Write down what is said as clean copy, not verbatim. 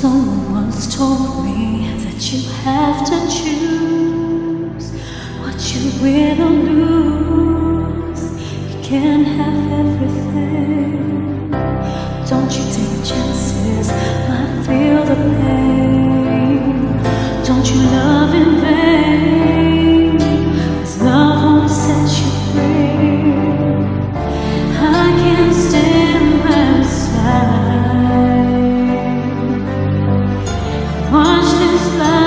Someone once told me that you have to choose what you win or lose. You can't have everything. Don't you take chances, might feel the pain. Don't you love in vain, 'cause love won't set you free. I can't stand by side. Watch this life.